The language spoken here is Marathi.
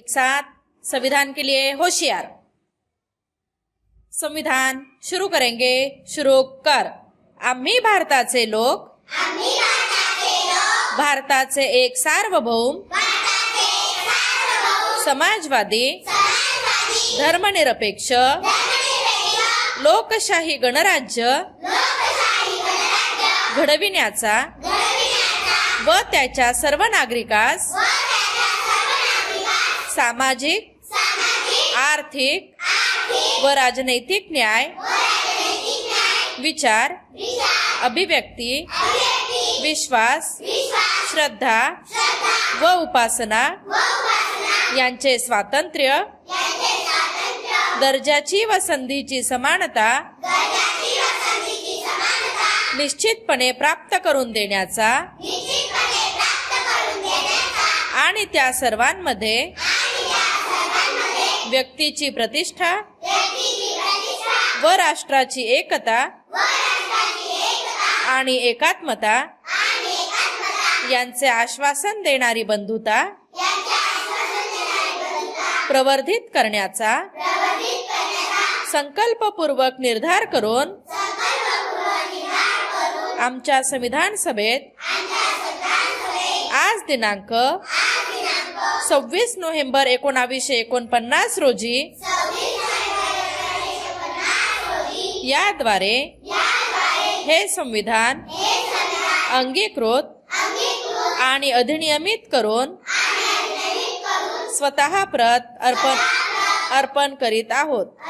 साथ संविधान के लिए होशियार। संविधान शुरू करेंगे। शुरू कर। आम्ही भारताचे लोक भारताचे एक सार्वभौम समाजवादी धर्मनिरपेक्ष लोकशाही गणराज्य घडविण्याचा व त्याच्या सर्व नागरिकास सामाजिक आर्थिक व राजनैतिक न्याय विचार अभिव्यक्ती विश्वास श्रद्धा व उपासना यांचे स्वातंत्र्य दर्जाची व संधीची समानता निश्चितपणे प्राप्त करून देण्याचा आणि त्या सर्वांमध्ये व्यक्तीची प्रतिष्ठा व राष्ट्राची एकता आणि एकात्मता यांचे आश्वासन देणारी बंधुता प्रवर्धित करण्याचा संकल्पपूर्वक निर्धार करून आमच्या संविधान सभेत आज दिनांक 26 नोव्हेंबर 1949 रोजी याद्वारे हे संविधान अंगीकृत आणि अधिनियमित करून स्वतः प्रत अर्पण करीत आहोत।